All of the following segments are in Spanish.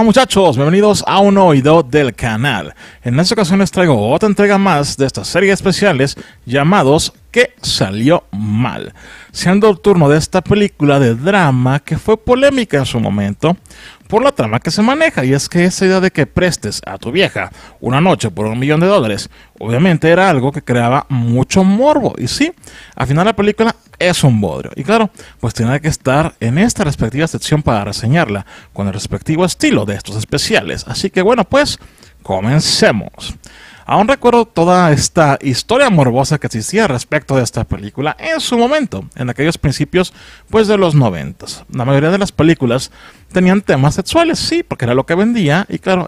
Hola muchachos, bienvenidos a un nuevo video del canal. En esta ocasión les traigo otra entrega más de estas series especiales llamados ¿Qué salió mal?, siendo el turno de esta película de drama que fue polémica en su momento por la trama que se maneja, y es que esa idea de que prestes a tu vieja una noche por $1.000.000 obviamente era algo que creaba mucho morbo, y sí, al final la película es un bodrio, y claro, pues tiene que estar en esta respectiva sección para reseñarla con el respectivo estilo de estos especiales, así que bueno, pues comencemos. Aún recuerdo toda esta historia morbosa que existía respecto de esta película en su momento, en aquellos principios pues de los 90s. La mayoría de las películas tenían temas sexuales, sí, porque era lo que vendía, y claro,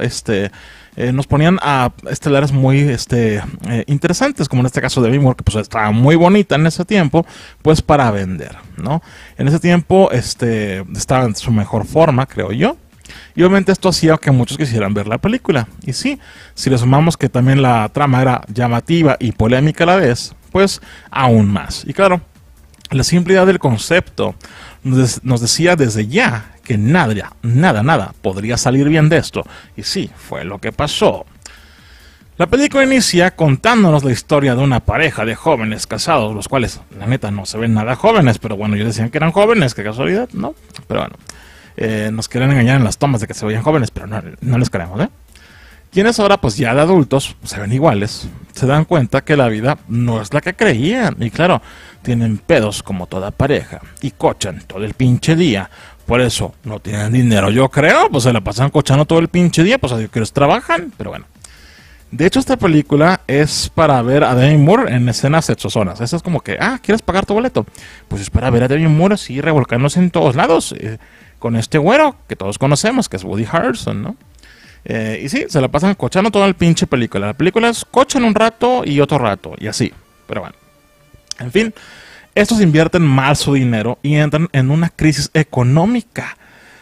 nos ponían a estelares muy interesantes, como en este caso de Demi Moore, que pues estaba muy bonita en ese tiempo, pues para vender, ¿no? En ese tiempo estaba en su mejor forma, creo yo. Y obviamente esto hacía que muchos quisieran ver la película. Y sí, si le sumamos que también la trama era llamativa y polémica a la vez, pues aún más. Y claro, la simple idea del concepto nos decía desde ya que nada podría salir bien de esto. Y sí, fue lo que pasó. La película inicia contándonos la historia de una pareja de jóvenes casados, los cuales, la neta, no se ven nada jóvenes, pero bueno, ellos decían que eran jóvenes, qué casualidad, ¿no? Pero bueno. Nos quieren engañar en las tomas de que se veían jóvenes, pero no les creemos, ¿eh? Quienes ahora, pues ya de adultos, se ven iguales, se dan cuenta que la vida no es la que creían. Y claro, tienen pedos como toda pareja y cochan todo el pinche día. Por eso no tienen dinero, yo creo, pues se la pasan cochando todo el pinche día, pues a Dios que trabajan, pero bueno. De hecho, esta película es para ver a Demi Moore en escenas sexosonas. Eso es como que, ¿quieres pagar tu boleto? Pues es para ver a Demi Moore así revolcándose en todos lados. Con este güero que todos conocemos, que es Woody Harrelson, ¿no? Y sí, se la pasan cochando toda la pinche película. La película es cochan un rato y otro rato, y así. Pero bueno. En fin, estos invierten mal su dinero y entran en una crisis económica.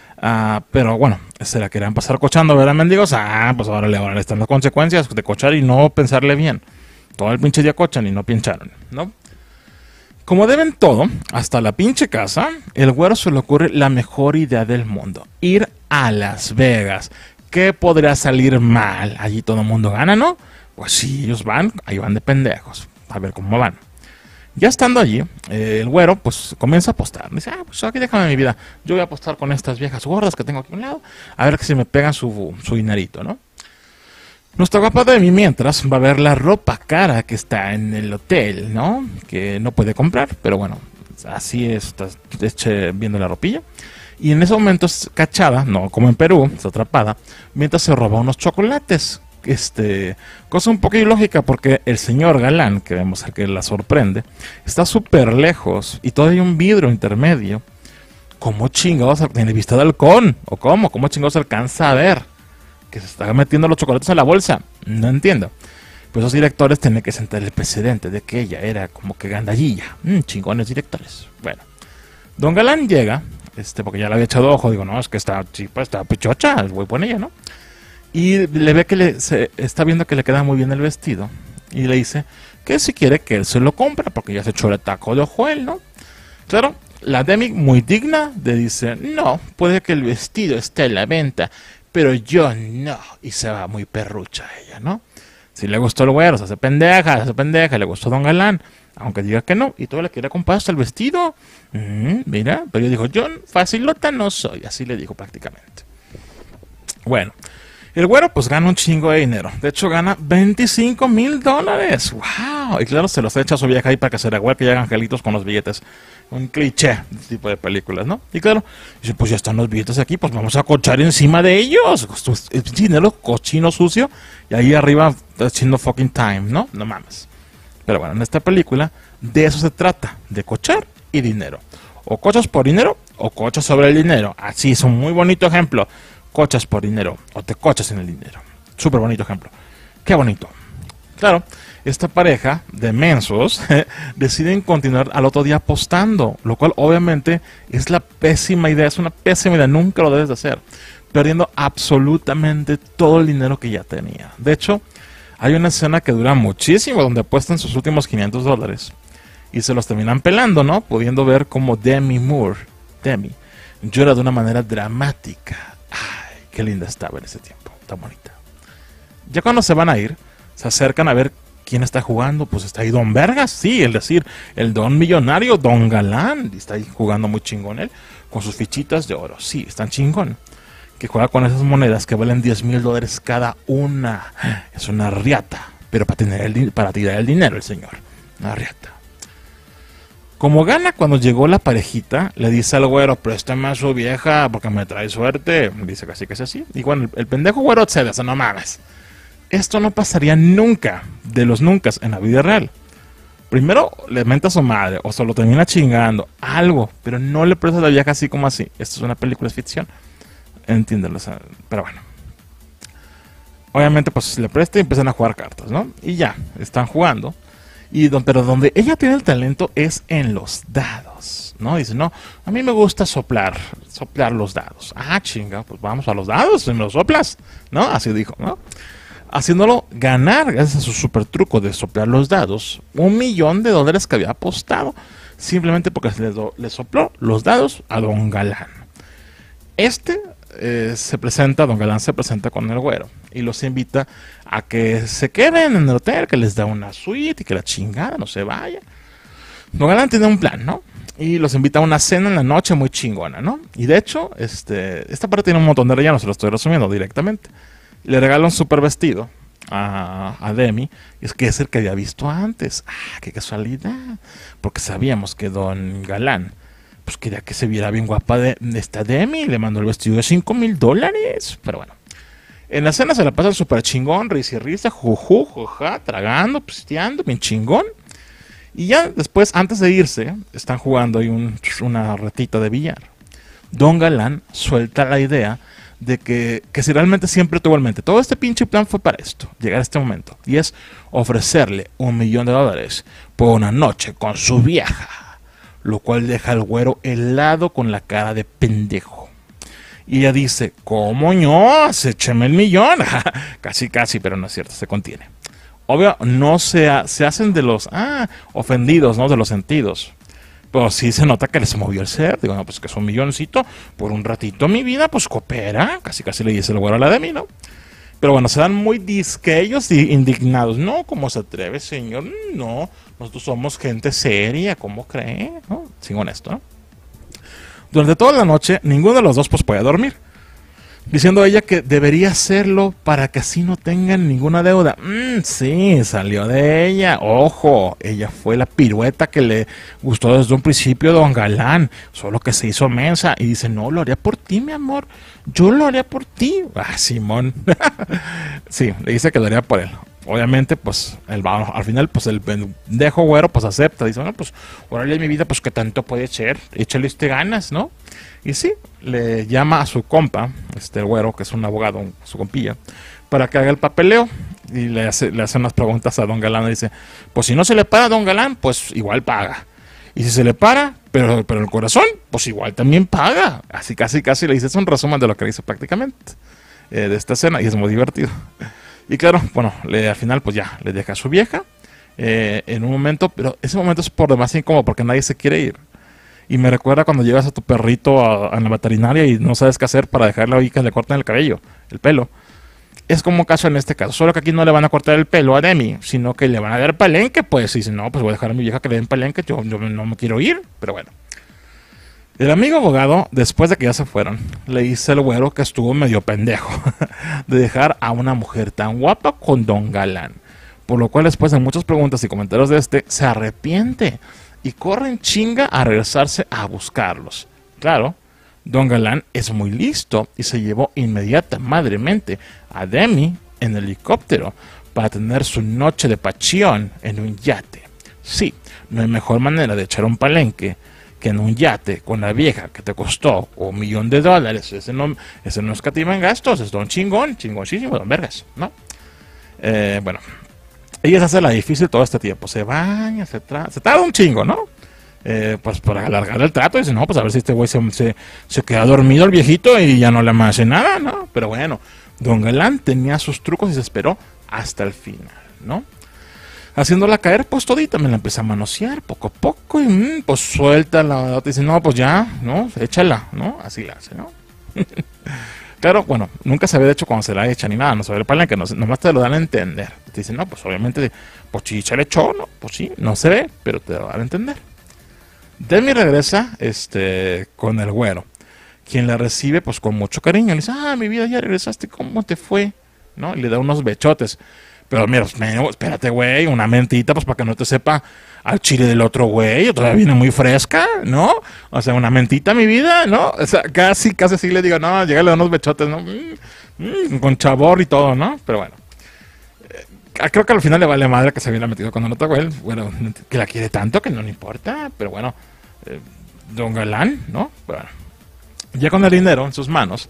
Pero bueno, se la querían pasar cochando, ¿verdad, mendigos? Pues ahora le están las consecuencias de cochar y no pensarle bien. Todo el pinche día cochan y no pincharon, ¿no? Como deben todo, hasta la pinche casa, el güero se le ocurre la mejor idea del mundo: ir a Las Vegas. ¿Qué podría salir mal? Allí todo el mundo gana, ¿no? Pues sí, ellos van, ahí van de pendejos, a ver cómo van. Ya estando allí, el güero pues comienza a apostar. Dice, pues aquí déjame mi vida, yo voy a apostar con estas viejas gordas que tengo aquí a un lado, a ver que si me pegan su dinerito, ¿no? Nuestra guapa Demi mientras va a ver la ropa cara que está en el hotel, ¿no? Que no puede comprar, pero bueno, así está viendo la ropilla. Y en ese momento es cachada, no como en Perú, está atrapada, mientras se roba unos chocolates. Cosa un poco ilógica porque el señor galán, que vemos al que la sorprende, está súper lejos y todavía hay un vidrio intermedio. ¿Cómo chingados tiene vista de halcón? ¿O cómo chingados alcanza a ver que se está metiendo los chocolates en la bolsa? No entiendo. Pues los directores tienen que sentar el precedente de que ella era como que gandallilla. Chingones directores. Bueno, don Galán llega, porque ya le había echado ojo, digo, no, es que está pichocha, es muy buena ella, ¿no? Y le ve que está viendo que le queda muy bien el vestido, y le dice que si quiere que él se lo compra, porque ya se echó el taco de ojo él, ¿no? Claro, la Demi, muy digna, le dice, no, puede que el vestido esté en la venta, pero yo no. Y se va muy perrucha ella, ¿no? Si le gustó el güero, se hace pendeja, le gustó don Galán, aunque diga que no, y todo le quiere comprar hasta el vestido. Mira, pero yo dijo, yo facilota no soy, así le dijo prácticamente. Bueno, el güero pues gana un chingo de dinero, de hecho gana $25.000. ¡Wow! Y claro, se los echa a su vieja ahí para que se le güey que llegan angelitos con los billetes. Un cliché de este tipo de películas, ¿no? Y claro, dice, pues ya están los billetes aquí, pues vamos a cochar encima de ellos. Es dinero cochino sucio y ahí arriba haciendo fucking time, ¿no? No mames. Pero bueno, en esta película de eso se trata, de cochar y dinero. O cochas por dinero o cochas sobre el dinero. Así es un muy bonito ejemplo. Cochas por dinero o te cochas en el dinero. Súper bonito ejemplo. Qué bonito. Claro, esta pareja de mensos deciden continuar al otro día apostando, lo cual obviamente es una pésima idea, nunca lo debes de hacer, perdiendo absolutamente todo el dinero que ya tenía. De hecho, hay una escena que dura muchísimo donde apuestan sus últimos $500 y se los terminan pelando, ¿no? Pudiendo ver cómo Demi Moore llora de una manera dramática. qué linda estaba en ese tiempo, tan bonita. Ya cuando se van a ir, se acercan a ver quién está jugando. Pues está ahí Don Vergas, sí, es decir, el don millonario, Don Galán. Y está ahí jugando muy chingón él, con sus fichitas de oro. Sí, están chingón. Que juega con esas monedas que valen $10,000 cada una. Es una riata, pero para tirar el dinero el señor. Una riata. Como gana, cuando llegó la parejita, le dice al güero, préstame a su vieja porque me trae suerte. Dice casi que es así. Y bueno, el pendejo güero accede, o sea, no mames. Esto no pasaría nunca, de los nunca, en la vida real. Primero le menta a su madre, o se lo termina chingando, algo, pero no le presta a la vieja así como así. Esto es una película, es ficción. Entiéndelo, o sea, pero bueno. Obviamente, pues le presta y empiezan a jugar cartas, ¿no? Y ya, están jugando. Pero donde ella tiene el talento es en los dados, ¿no? Dice, no, a mí me gusta soplar los dados. Ah, chinga, pues vamos a los dados, me los soplas, ¿no? Así dijo, ¿no? Haciéndolo ganar, gracias a su super truco de soplar los dados, $1,000,000 que había apostado, simplemente porque le sopló los dados a Don Galán. Don Galán se presenta con el güero y los invita a que se queden en el hotel, que les da una suite y que la chingada no se vaya. Don Galán tiene un plan, ¿no? Y los invita a una cena en la noche muy chingona, ¿no? Y de hecho, esta parte tiene un montón de relleno, se lo estoy resumiendo directamente. Le regala un super vestido a Demi, y es que es el que había visto antes. Ah, qué casualidad, porque sabíamos que Don Galán pues quería que se viera bien guapa de esta Demi, le mandó el vestido de $5,000, pero bueno. En la cena se la pasan súper chingón, risa y risa, juju, joja, tragando, pisteando, bien chingón. Y ya después, antes de irse, están jugando ahí una ratita de billar. Don Galán suelta la idea de que si realmente siempre tuvo en mente, todo este pinche plan fue para esto, llegar a este momento, y es ofrecerle $1,000,000 por una noche con su vieja, lo cual deja al güero helado con la cara de pendejo. Y ella dice, ¿cómo no? Écheme el millón. Casi, pero no es cierto, se contiene. Obvio, no se hacen de los ofendidos, ¿no? De los sentidos. Pero sí se nota que les movió el ser. Digo, no, pues que es $1,000,000 por un ratito mi vida, pues coopera. Casi le dice el güero a la Demi, ¿no? Pero bueno, se dan muy disquellos y indignados. No, ¿cómo se atreve, señor? No, nosotros somos gente seria, ¿cómo cree? ¿No? Sin honesto, ¿no? Durante toda la noche, ninguno de los dos pues puede dormir. Diciendo ella que debería hacerlo para que así no tengan ninguna deuda. Sí, salió de ella. Ojo, ella fue la pirueta que le gustó desde un principio a Don Galán. Solo que se hizo mensa y dice, no, lo haría por ti, mi amor. Yo lo haría por ti. Ah, Simón. Sí, le dice que lo haría por él. Obviamente, pues, al final, pues, el pendejo güero, pues, acepta. Dice, bueno, pues, órale, mi vida, pues, ¿qué tanto puede ser? Échale ganas, ¿no? Y sí, le llama a su compa, el güero, que es un abogado, su compilla, para que haga el papeleo. Y le hace unas preguntas a Don Galán. Y dice, pues, si no se le para a Don Galán, pues, igual paga. Y si se le para, pero el corazón, pues, igual también paga. Así casi le dice, es un resumen de lo que dice prácticamente de esta escena. Y es muy divertido. Y claro, bueno, al final pues ya le deja a su vieja en un momento, pero ese momento es por demás incómodo porque nadie se quiere ir. Y me recuerda cuando llevas a tu perrito a la veterinaria y no sabes qué hacer para dejarle ahí que le corten el cabello, el pelo. Es como caso en este caso, solo que aquí no le van a cortar el pelo a Demi, sino que le van a dar palenque, pues. Y dice, no, pues voy a dejar a mi vieja que le den palenque, yo no me quiero ir, pero bueno. El amigo abogado, después de que ya se fueron, le dice al güero que estuvo medio pendejo de dejar a una mujer tan guapa con Don Galán. Por lo cual, después de muchas preguntas y comentarios de se arrepiente y corre en chinga a regresarse a buscarlos. Claro, Don Galán es muy listo y se llevó madremente a Demi en helicóptero para tener su noche de pasión en un yate. Sí, no hay mejor manera de echar un palenque que en un yate con la vieja que te costó $1,000,000. Ese no escatima en gastos, es don chingoncísimo, don Vergas, ¿no? Bueno, ella se hace la difícil todo este tiempo, se baña, se tarda un chingo, ¿no? Pues para alargar el trato, dice, no, pues a ver si este güey se queda dormido el viejito y ya no le hace nada, ¿no? Pero bueno, Don Galán tenía sus trucos y se esperó hasta el final, ¿no? Haciéndola caer, pues todita me la empieza a manosear poco a poco y pues suelta la dice, no, pues ya, ¿no? Échala, ¿no? Así la hace, ¿no? Claro, bueno, nunca se ve de hecho cuando se la echa ni nada, no se ve el palenque, no, nomás te lo dan a entender. Te dicen, no, pues obviamente, pues chicha le echó, no, pues sí, no se ve, pero te lo dan a entender. Demi regresa, con el güero, quien la recibe, pues con mucho cariño. Le dice, mi vida, ya regresaste, ¿cómo te fue? ¿No? Y le da unos bechotes. Pero mira, pues, espérate, güey, una mentita, pues para que no te sepa al chile del otro güey, todavía viene muy fresca, ¿no? O sea, una mentita, mi vida, ¿no? O sea, casi así le digo, no, llega, le da unos bechotes, ¿no? Con chabor y todo, ¿no? Pero bueno. Creo que al final le vale madre que se hubiera metido con el otro güey, bueno, que la quiere tanto que no le importa, pero bueno, don Galán, ¿no? Bueno, ya con el dinero en sus manos,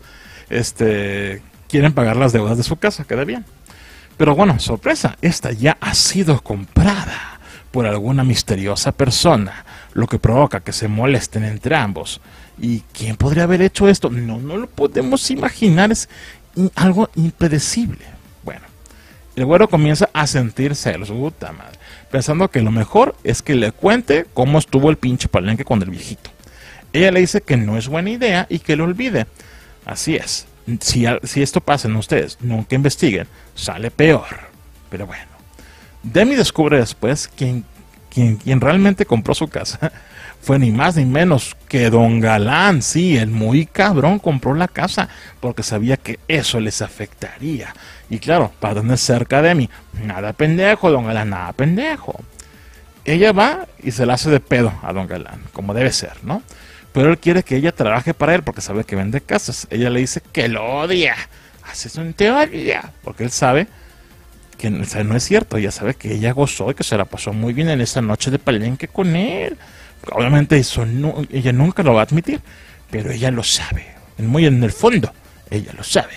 quieren pagar las deudas de su casa, queda bien. Pero bueno, sorpresa, esta ya ha sido comprada por alguna misteriosa persona, lo que provoca que se molesten entre ambos. ¿Y quién podría haber hecho esto? No lo podemos imaginar, es algo impredecible. Bueno, el güero comienza a sentir celos, puta madre, pensando que lo mejor es que le cuente cómo estuvo el pinche palenque con el viejito. Ella le dice que no es buena idea y que lo olvide. Así es. Si esto pasa en ustedes, nunca investiguen, sale peor. Pero bueno, Demi descubre después quien realmente compró su casa fue ni más ni menos que don Galán. Sí, el muy cabrón compró la casa porque sabía que eso les afectaría. Y claro, para tener cerca a Demi, nada pendejo, don Galán, nada pendejo. Ella va y se la hace de pedo a don Galán, como debe ser, ¿no? Pero él quiere que ella trabaje para él porque sabe que vende casas. Ella le dice que lo odia. Hace eso en teoría, porque él sabe que no es cierto. Ella sabe que ella gozó y que se la pasó muy bien en esa noche de palenque con él. Obviamente eso ella nunca lo va a admitir, pero ella lo sabe. Muy en el fondo, ella lo sabe.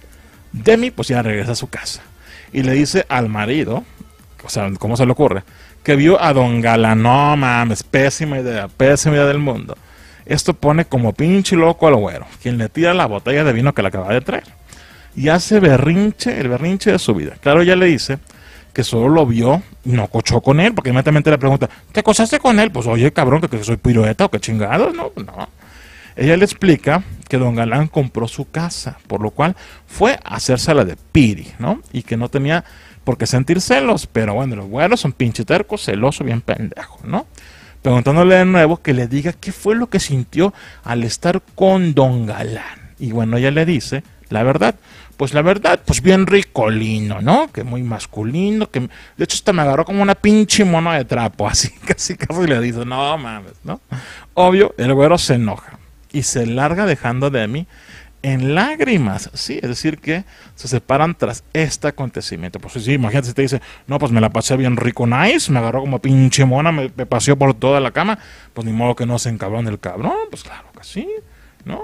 Demi pues ya regresa a su casa y le dice al marido, o sea, ¿cómo se le ocurre? Que vio a don Galán. No mames, pésima idea del mundo. Esto pone como pinche loco al güero, quien le tira la botella de vino que le acaba de traer. Y hace el berrinche de su vida. Claro, ella le dice que solo lo vio y no cochó con él, porque inmediatamente le pregunta, ¿te acosaste con él? Pues oye, cabrón, que soy pirueta o qué chingados, no. Ella le explica que don Galán compró su casa, por lo cual fue a hacérsela de piri, ¿no? Y que no tenía por qué sentir celos, pero bueno, los güeros son pinche tercos, celoso, bien pendejo, ¿no? Preguntándole de nuevo que le diga qué fue lo que sintió al estar con don Galán. Y bueno, ella le dice la verdad. Pues la verdad, pues bien ricolino, ¿no? Que muy masculino, que de hecho hasta me agarró como una pinche mona de trapo, así casi le dice, no mames, ¿no? Obvio, el güero se enoja y se larga dejando a Demi en lágrimas, sí, es decir que se separan tras este acontecimiento. Pues sí, imagínate si te dice, no, pues me la pasé bien rico, nice, me agarró como pinche mona, me paseó por toda la cama, pues ni modo que no se encabrone el cabrón, pues claro que sí, ¿no?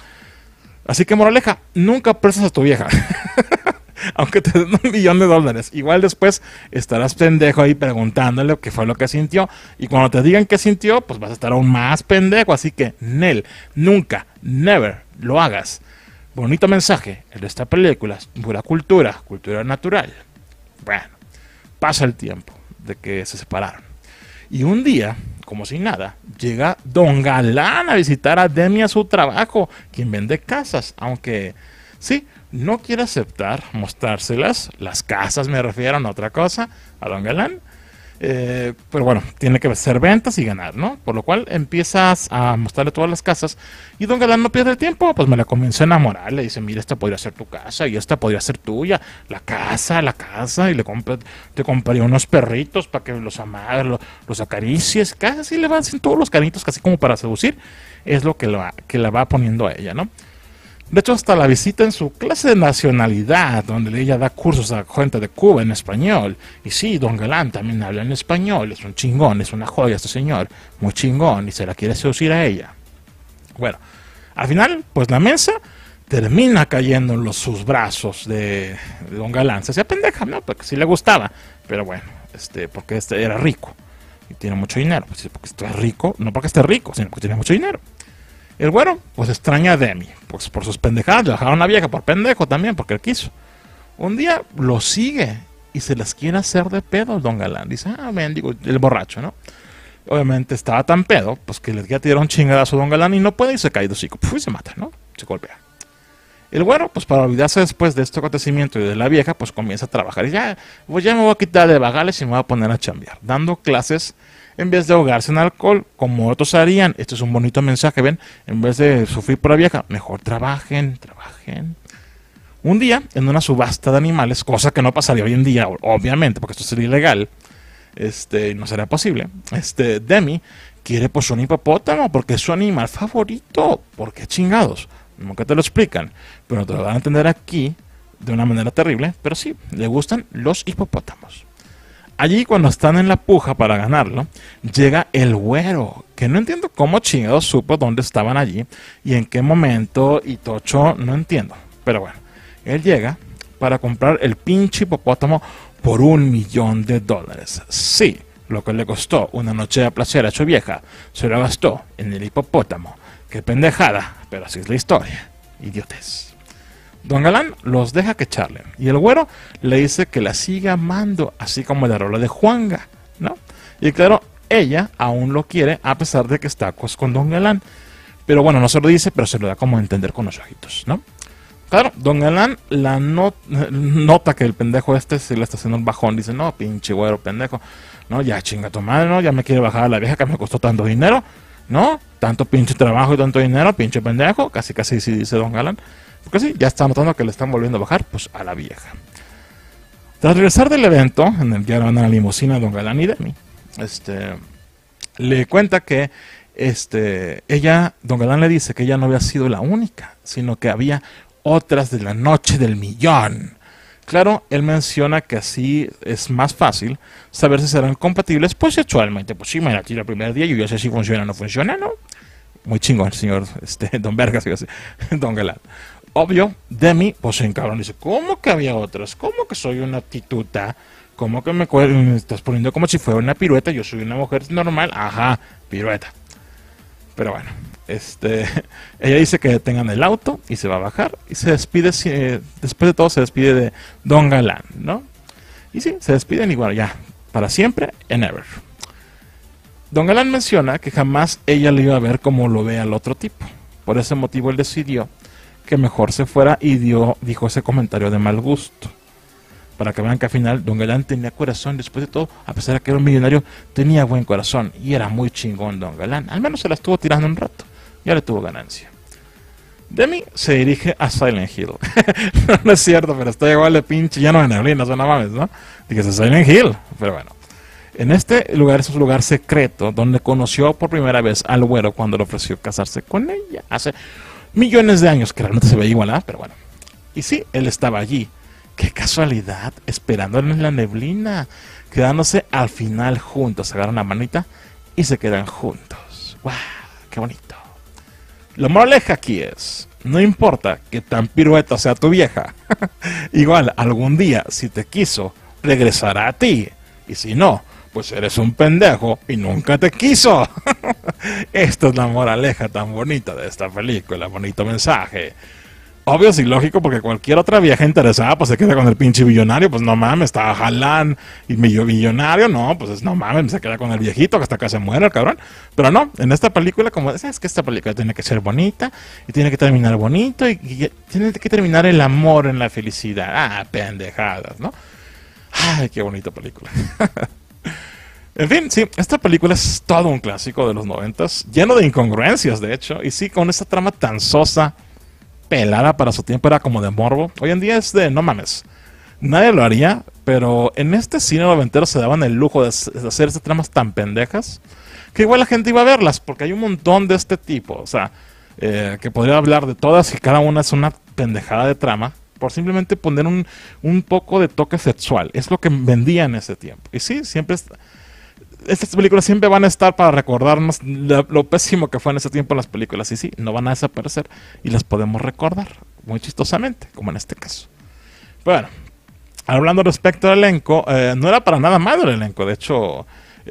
Así que moraleja, nunca presas a tu vieja, aunque te den $1,000,000, igual después estarás pendejo ahí preguntándole qué fue lo que sintió, y cuando te digan qué sintió, pues vas a estar aún más pendejo, así que Nel, nunca, never lo hagas. Bonito mensaje, el de esta película, pura cultura natural. Bueno, pasa el tiempo de que se separaron. Y un día, como si nada, llega don Galán a visitar a Demi a su trabajo, quien vende casas, aunque sí, no quiere aceptar mostrárselas, las casas me refiero a otra cosa, a don Galán. Pero bueno, tiene que ser ventas y ganar, ¿no? Por lo cual empiezas a mostrarle todas las casas y don Galán no pierde el tiempo, pues me la comienza a enamorar, le dice, mira, esta podría ser tu casa y esta podría ser tuya, la casa, y te compraría unos perritos para que los amares, los acaricies, casi le van haciendo todos los cariñitos, casi como para seducir, es lo que la va poniendo a ella, ¿no? De hecho, hasta la visita en su clase de nacionalidad, donde ella da cursos a gente de Cuba en español. Y sí, don Galán también habla en español, es un chingón, es una joya este señor, muy chingón, y se la quiere seducir a ella. Bueno, al final, pues la mesa termina cayendo en sus brazos de don Galán. Se hacía pendeja, ¿no? Porque sí le gustaba, pero bueno, porque era rico y tiene mucho dinero. Pues porque es rico, no porque esté rico, sino porque tiene mucho dinero. El güero, pues extraña a Demi, pues por sus pendejadas, le dejaron a una vieja por pendejo también, porque él quiso. Un día lo sigue y se las quiere hacer de pedo don Galán. Dice, mendigo, el borracho, ¿no? Obviamente estaba tan pedo, pues que le quiere tirar un chingadazo a don Galán y no puede y se cae de hocico. Y se mata, ¿no? Se golpea. El güero, pues para olvidarse después de este acontecimiento y de la vieja, pues comienza a trabajar. Y ya, pues ya me voy a quitar de vagales y me voy a poner a chambear, dando clases en vez de ahogarse en alcohol, como otros harían. Esto es un bonito mensaje, ¿ven? En vez de sufrir por la vieja, mejor trabajen, trabajen. Un día, en una subasta de animales, cosa que no pasaría hoy en día, obviamente, porque esto sería ilegal, no será posible. Demi quiere pues un hipopótamo porque es su animal favorito. ¿Por qué chingados? Nunca te lo explican, pero te lo van a entender aquí de una manera terrible. Pero sí, le gustan los hipopótamos. Allí, cuando están en la puja para ganarlo, llega el güero, que no entiendo cómo chingados supo dónde estaban allí y en qué momento, y tocho, no entiendo. Pero bueno, él llega para comprar el pinche hipopótamo por $1.000.000. Sí, lo que le costó una noche de placer a su vieja, se lo gastó en el hipopótamo. Qué pendejada, pero así es la historia. Idiotes. Don Galán los deja que charlen, y el güero le dice que la siga amando, así como la rola de Juanga, ¿no? Y claro, ella aún lo quiere, a pesar de que está con Don Galán. Pero bueno, no se lo dice, pero se lo da como a entender con los ojitos, ¿no? Claro, Don Galán nota que el pendejo se le está haciendo un bajón. Dice, no, pinche güero pendejo. No, ya chinga tu madre, ¿no? Ya me quiere bajar a la vieja que me costó tanto dinero. ¿No? Tanto pinche trabajo y tanto dinero, pinche pendejo. Casi sí dice Don Galán. Porque sí, ya está notando que le están volviendo a bajar, pues, a la vieja. Tras regresar del evento, en el que van a la limusina Don Galán y Demi, le cuenta que Don Galán le dice que ella no había sido la única, sino que había otras de la noche del millón. Claro, él menciona que así es más fácil saber si serán compatibles, pues sexualmente. Pues sí, me la tiro el primer día y yo ya sé si funciona o no funciona, ¿no? Muy chingón, señor Don Vergas, Don Galán. Obvio, Demi, pues se encabrón, dice, ¿cómo que había otras? ¿Cómo que soy una tituta? ¿Cómo que me estás poniendo como si fuera una pirueta? Yo soy una mujer normal. Ajá, pirueta. Pero bueno, ella dice que detengan el auto y se va a bajar y se despide, después de todo se despide de Don Galán, ¿no? Y sí, se despiden y bueno, ya, para siempre and ever. Don Galán menciona que jamás ella le iba a ver como lo ve al otro tipo. Por ese motivo él decidió que mejor se fuera y dijo ese comentario de mal gusto. Para que vean que al final Don Galán tenía corazón, después de todo, a pesar de que era un millonario, tenía buen corazón y era muy chingón Don Galán. Al menos se la estuvo tirando un rato, ya le tuvo ganancia. Demi se dirige a Silent Hill. No es cierto, pero está igual de pinche lleno de neblinas, no mames, ¿no? Dije, es Silent Hill, pero bueno. En este lugar es un lugar secreto donde conoció por primera vez al güero cuando le ofreció casarse con ella. Hace millones de años, que realmente se veía igual, ¿eh? Pero bueno. Y sí, él estaba allí. Qué casualidad, esperándolo en la neblina, quedándose al final juntos, se agarran la manita y se quedan juntos. ¡Wow! ¡Qué bonito! La moraleja aquí es, no importa que tan pirueta sea tu vieja, igual algún día, si te quiso, regresará a ti, y si no, pues eres un pendejo y nunca te quiso. Esta es la moraleja tan bonita de esta película, bonito mensaje. Obvio, sí, lógico, porque cualquier otra vieja interesada, pues se queda con el pinche billonario, pues no mames, estaba jalán, y medio billonario, no, pues no mames, se queda con el viejito que hasta acá se muere el cabrón. Pero no, en esta película, como es que esta película tiene que ser bonita, y tiene que terminar bonito, y tiene que terminar el amor en la felicidad. Ah, pendejadas, ¿no? Ay, qué bonita película. En fin, sí, esta película es todo un clásico de los 90s, lleno de incongruencias, de hecho, y sí, con esta trama tan sosa, pelada para su tiempo, era como de morbo. Hoy en día es de no mames, nadie lo haría, pero en este cine noventero se daban el lujo de hacer estas tramas tan pendejas que igual la gente iba a verlas, porque hay un montón de este tipo, o sea, que podría hablar de todas y cada una es una pendejada de trama por simplemente poner un poco de toque sexual. Es lo que vendía en ese tiempo. Y sí, siempre estas películas siempre van a estar para recordarnos lo pésimo que fue en ese tiempo las películas. Y sí, no van a desaparecer y las podemos recordar muy chistosamente, como en este caso. Bueno, hablando respecto al elenco, no era para nada malo el elenco. De hecho,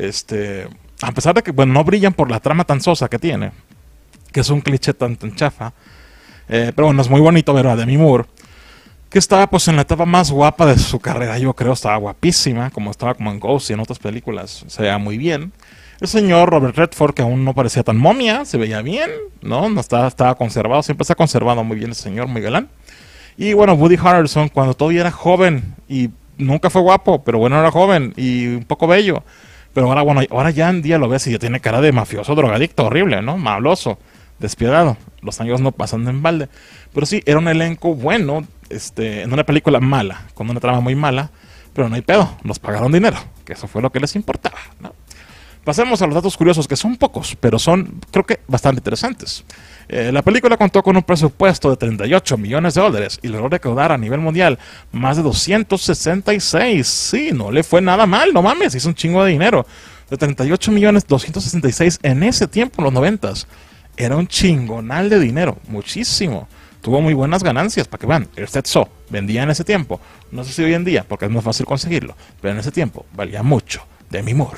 a pesar de que bueno, no brillan por la trama tan sosa que tiene, que es un cliché tan chafa, pero bueno, es muy bonito ver a Demi Moore, que estaba pues en la etapa más guapa de su carrera, yo creo, estaba guapísima, como estaba como en Ghost y en otras películas, se veía muy bien. El señor Robert Redford, que aún no parecía tan momia, se veía bien, ¿no? No estaba conservado, siempre se ha conservado muy bien el señor, muy galán. Y bueno, Woody Harrelson, cuando todavía era joven y nunca fue guapo, pero bueno, era joven y un poco bello. Pero ahora, bueno, ahora ya en día lo ves y ya tiene cara de mafioso, drogadicto, horrible, ¿no? Maloso, despiadado. Los años no pasan en balde. Pero sí, era un elenco bueno, en una película mala, con una trama muy mala, pero no hay pedo, nos pagaron dinero, que eso fue lo que les importaba, ¿no? Pasemos a los datos curiosos, que son pocos, pero son, creo que, bastante interesantes. La película contó con un presupuesto de 38 millones de dólares y logró recaudar a nivel mundial más de 266. Sí, no le fue nada mal, no mames, hizo un chingo de dinero. De 38 millones 266 en ese tiempo, en los 90s. Era un chingonal de dinero, muchísimo. Tuvo muy buenas ganancias, para que vean. El Stetso vendía en ese tiempo. No sé si hoy en día, porque es más fácil conseguirlo, pero en ese tiempo valía mucho. Demi Moore.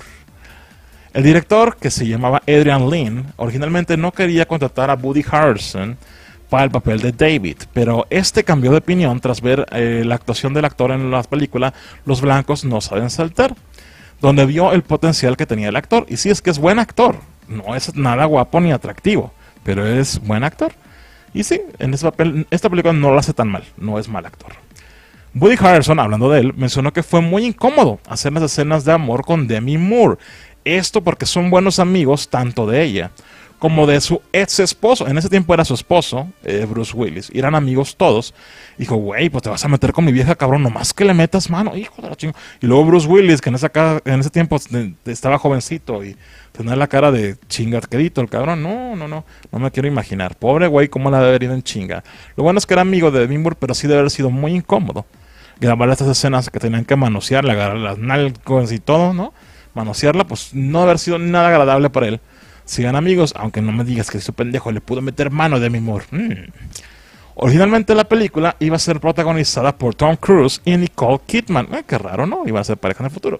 El director, que se llamaba Adrian Lyne, originalmente no quería contratar a Woody Harrelson para el papel de David, pero este cambió de opinión tras ver la actuación del actor en la película Los blancos no saben saltar, donde vio el potencial que tenía el actor. Y sí, es que es buen actor, no es nada guapo ni atractivo, pero es buen actor. Y sí, en ese papel, esta película no lo hace tan mal, no es mal actor. Woody Harrelson, hablando de él, mencionó que fue muy incómodo hacer las escenas de amor con Demi Moore. Esto porque son buenos amigos tanto de ella como de su ex esposo. En ese tiempo era su esposo, Bruce Willis. Y eran amigos todos. Dijo, güey, pues te vas a meter con mi vieja, cabrón, nomás que le metas mano. Hijo de la chingada. Y luego Bruce Willis, que en ese tiempo estaba jovencito y tenía la cara de chingadquedito el cabrón. No me quiero imaginar. Pobre güey, cómo la debe haber ido en chinga. Lo bueno es que era amigo de Demi Moore, pero sí debe haber sido muy incómodo grabar estas escenas que tenían que manosearle, agarrar las nalgas y todo, ¿no? Manosearla, pues no debe haber sido nada agradable para él. Sigan amigos, aunque no me digas que ese pendejo le pudo meter mano de Demi Moore. Originalmente la película iba a ser protagonizada por Tom Cruise y Nicole Kidman. Qué raro, ¿no? Iban a ser pareja en el futuro.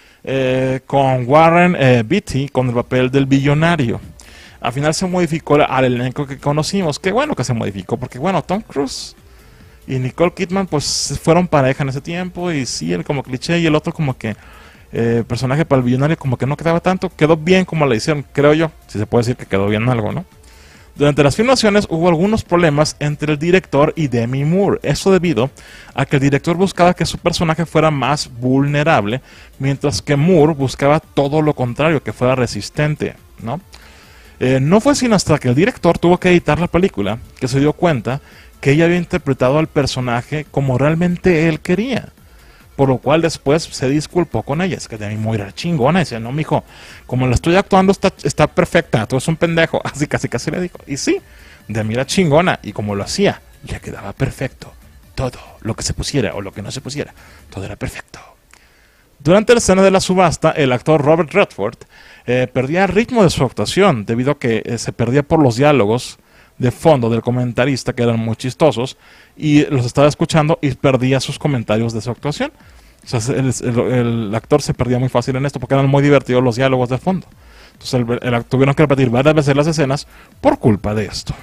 Con Warren Beatty con el papel del billonario. Al final se modificó al elenco que conocimos. Qué bueno que se modificó, porque bueno, Tom Cruise y Nicole Kidman pues fueron pareja en ese tiempo. Y sí, él como cliché y el otro como que personaje para el billonario como que no quedaba tanto. Quedó bien como le hicieron, creo yo. Si se puede decir que quedó bien algo, ¿no? Durante las filmaciones hubo algunos problemas entre el director y Demi Moore. Eso debido a que el director buscaba que su personaje fuera más vulnerable, mientras que Moore buscaba todo lo contrario, que fuera resistente, ¿no? No fue sino hasta que el director tuvo que editar la película que se dio cuenta que ella había interpretado al personaje como realmente él quería. Por lo cual después se disculpó con ella. Es que Demi Moore era chingona. Decía, no, mijo, como la estoy actuando está perfecta. Tú eres un pendejo. Así casi le dijo. Y sí, Demi era chingona. Y como lo hacía, le quedaba perfecto. Todo, lo que se pusiera o lo que no se pusiera, todo era perfecto. Durante la escena de la subasta, el actor Robert Redford perdía el ritmo de su actuación debido a que se perdía por los diálogos de fondo del comentarista, que eran muy chistosos, y los estaba escuchando y perdía sus comentarios de su actuación. O sea, el actor se perdía muy fácil en esto porque eran muy divertidos los diálogos de fondo. Entonces tuvieron que repetir varias veces las escenas por culpa de esto.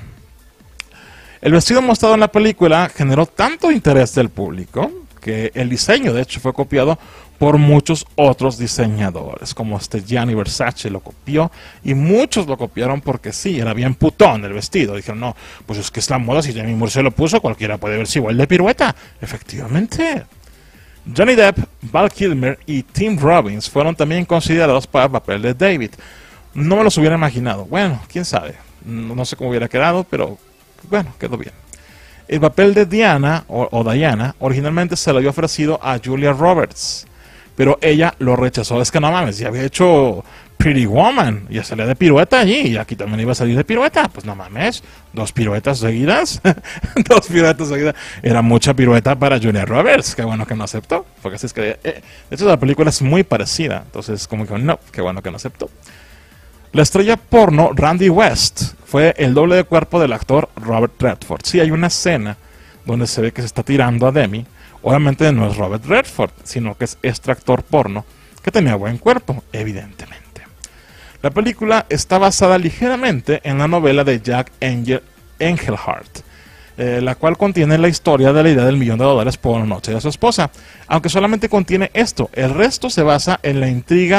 El vestido mostrado en la película generó tanto interés del público que el diseño de hecho fue copiado por muchos otros diseñadores, como Gianni Versace lo copió, y muchos lo copiaron porque sí, era bien putón el vestido. Dijeron, no, pues es que es la moda, si Demi Moore se lo puso, cualquiera puede verse igual de pirueta. Efectivamente. Johnny Depp, Val Kilmer y Tim Robbins fueron también considerados para el papel de David. No me los hubiera imaginado. Bueno, quién sabe. No sé cómo hubiera quedado, pero bueno, quedó bien. El papel de Diana, o Diana, originalmente se le había ofrecido a Julia Roberts, pero ella lo rechazó. Es que no mames, ya había hecho Pretty Woman, ya salía de pirueta allí, y aquí también iba a salir de pirueta. Pues no mames, 2 piruetas seguidas. 2 piruetas seguidas. Era mucha pirueta para Julia Roberts. Qué bueno que no aceptó. Porque así es que, de hecho, la película es muy parecida. Entonces, como que no, qué bueno que no aceptó. La estrella porno Randy West fue el doble de cuerpo del actor Robert Redford. Sí, hay una escena donde se ve que se está tirando a Demi. Obviamente no es Robert Redford, sino que es este actor porno que tenía buen cuerpo, evidentemente. La película está basada ligeramente en la novela de Jack Engelhardt, la cual contiene la historia de la idea del $1.000.000 por noche de su esposa, aunque solamente contiene esto. El resto se basa en la intriga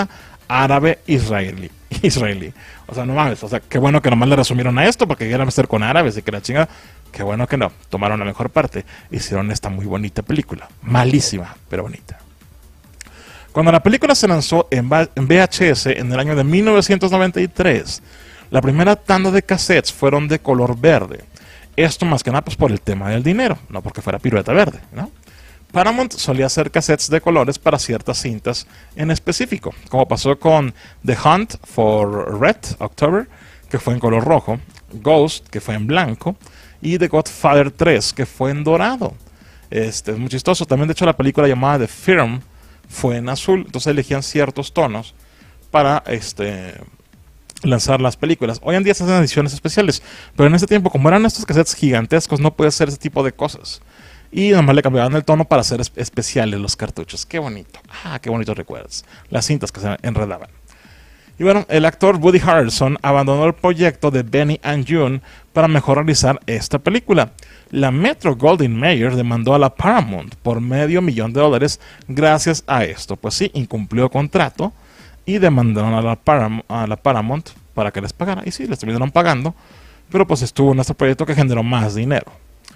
árabe israelí. O sea, no mames, o sea, qué bueno que nomás le resumieron a esto porque querían hacer con árabes y que la chingada. Qué bueno que no, tomaron la mejor parte. Hicieron esta muy bonita película. Malísima, pero bonita. Cuando la película se lanzó en VHS en el año de 1993, la primera tanda de cassettes fueron de color verde. Esto más que nada pues por el tema del dinero, no porque fuera pirueta verde, ¿no? Paramount solía hacer cassettes de colores para ciertas cintas en específico, como pasó con The Hunt for Red October, que fue en color rojo, Ghost, que fue en blanco, y The Godfather 3, que fue en dorado. Es muy chistoso. También, de hecho, la película llamada The Firm fue en azul, entonces elegían ciertos tonos para lanzar las películas. Hoy en día se hacen ediciones especiales, pero en ese tiempo, como eran estos cassettes gigantescos, no puede hacer ese tipo de cosas. Y nomás le cambiaban el tono para hacer especiales los cartuchos. Qué bonito. Qué bonitos recuerdos. Las cintas que se enredaban. Y bueno, el actor Woody Harrelson abandonó el proyecto de Benny and June para mejor realizar esta película. La Metro-Goldwyn-Mayer demandó a la Paramount por $500,000 gracias a esto. Pues sí, incumplió contrato y demandaron a la Paramount para que les pagara. Y sí, les terminaron pagando, pero pues estuvo en este proyecto que generó más dinero.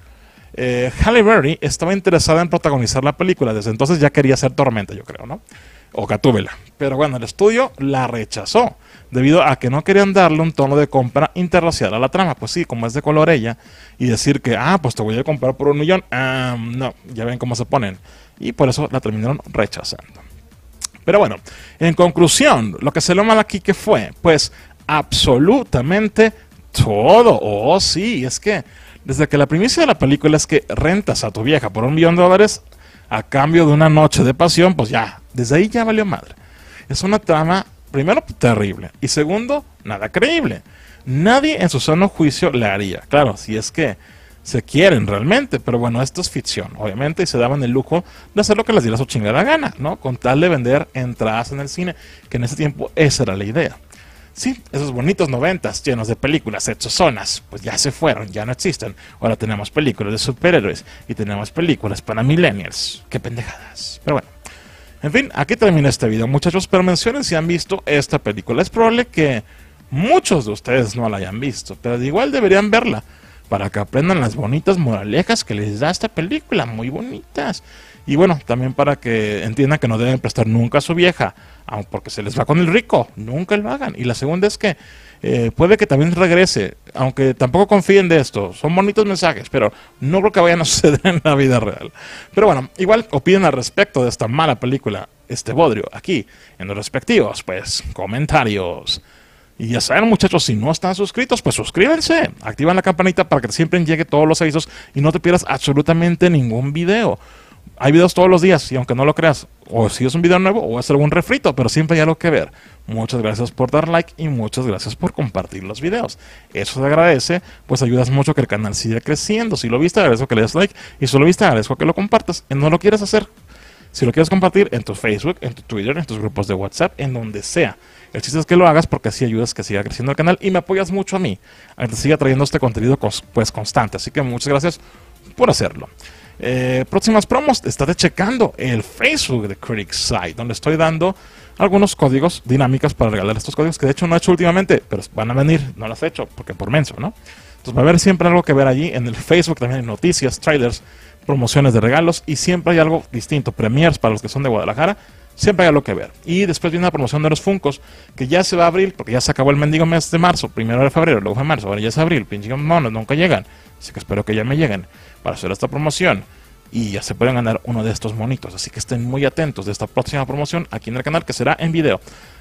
Halle Berry estaba interesada en protagonizar la película, desde entonces ya quería ser Tormenta, yo creo, ¿no? O Gatúbela. Pero bueno, el estudio la rechazó, debido a que no querían darle un tono de compra interracial a la trama. Pues sí, como es de color ella, y decir que, pues te voy a comprar por $1,000,000, no, ya ven cómo se ponen. Y por eso la terminaron rechazando. Pero bueno, en conclusión, lo que se lo mal aquí que fue, pues, absolutamente todo. Oh, sí, es que desde que la primicia de la película es que rentas a tu vieja por $1,000,000 a cambio de una noche de pasión, pues ya, desde ahí ya valió madre. Es una trama, primero, terrible, y segundo, nada creíble. Nadie en su sano juicio la haría. Claro, si es que se quieren realmente, pero bueno, esto es ficción, obviamente, y se daban el lujo de hacer lo que les diera su chingada gana, ¿no? Con tal de vender entradas en el cine, que en ese tiempo esa era la idea. Sí, esos bonitos 90s llenos de películas hechozonas, pues ya se fueron, ya no existen. Ahora tenemos películas de superhéroes y tenemos películas para millennials. Qué pendejadas. Pero bueno, en fin, aquí termina este video, muchachos, pero mencionen si han visto esta película. Es probable que muchos de ustedes no la hayan visto, pero igual deberían verla para que aprendan las bonitas moralejas que les da esta película, muy bonitas. Y bueno, también para que entiendan que no deben prestar nunca a su vieja, porque se les va con el rico, nunca lo hagan. Y la segunda es que puede que también regrese, aunque tampoco confíen de esto, son bonitos mensajes, pero no creo que vayan a suceder en la vida real. Pero bueno, igual opinen al respecto de esta mala película, este bodrio, aquí, en los respectivos, pues, comentarios. Y ya saben, muchachos, si no están suscritos, pues suscríbanse, activan la campanita para que siempre llegue todos los avisos y no te pierdas absolutamente ningún video. Hay videos todos los días y aunque no lo creas, o si es un video nuevo o es algún refrito, pero siempre hay algo que ver. Muchas gracias por dar like y muchas gracias por compartir los videos. Eso se agradece, pues ayudas mucho a que el canal siga creciendo. Si lo viste, agradezco que le des like, y si lo viste, agradezco que lo compartas. No lo quieres hacer, si lo quieres compartir en tu Facebook, en tu Twitter, en tus grupos de WhatsApp, en donde sea. El chiste es que lo hagas porque así ayudas a que siga creciendo el canal y me apoyas mucho a mí, a que te siga trayendo este contenido pues constante. Así que muchas gracias por hacerlo. Próximas promos, estate checando el Facebook de Critic Site, donde estoy dando algunos códigos, dinámicas para regalar estos códigos, que de hecho no he hecho últimamente, pero van a venir, no las he hecho, porque por menso, ¿no? Entonces va a haber siempre algo que ver allí. En el Facebook también hay noticias, trailers, promociones de regalos, y siempre hay algo distinto, premiers para los que son de Guadalajara, siempre hay algo que ver. Y después viene la promoción de los Funkos, que ya se va a abrir, porque ya se acabó el mendigo mes de marzo, primero de febrero, luego de marzo, ahora ya es abril, pinche monos, nunca llegan, así que espero que ya me lleguen para hacer esta promoción y ya se pueden ganar uno de estos monitos, así que estén muy atentos de esta próxima promoción aquí en el canal, que será en video.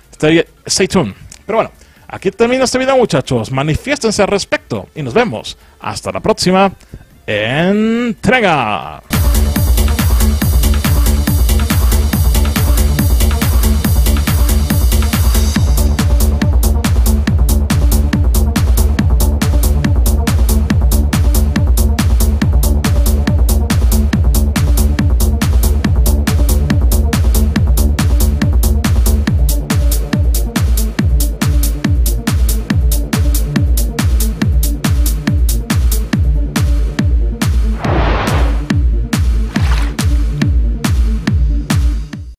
Stay tuned. Pero bueno, aquí termina este video, muchachos, manifiéstense al respecto y nos vemos hasta la próxima entrega.